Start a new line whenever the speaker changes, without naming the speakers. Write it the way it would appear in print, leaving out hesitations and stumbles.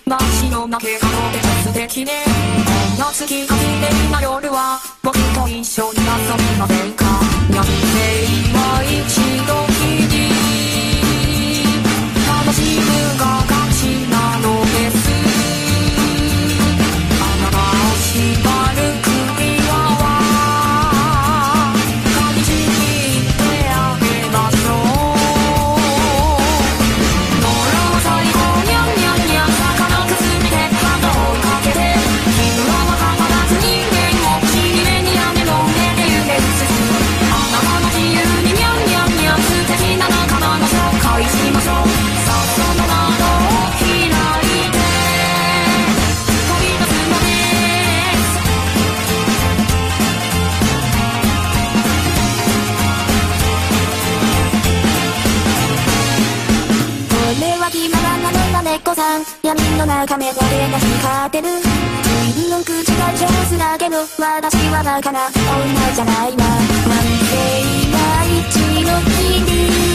真っ白な毛がで素敵ね。こんな月が綺麗な夜は僕と一緒に遊びませんか。やって今一度きり楽しむが勝ちなのです。あなたを縛る首輪は噛みちぎってあげましょう。野良最後にゃんにゃんにゃん魚くすみでハートをかけて君はまたまた人間をちりめに雨の上で揺れるすあなたの自由ににゃんにゃんにゃん素敵な仲間の紹介しましょう。さっその窓を開いて飛び出すのです。これは気ままなのな猫さん。闇の中目だけが光ってる。自分の口が上手だけど私はバカな女じゃないわ。待って今一度きり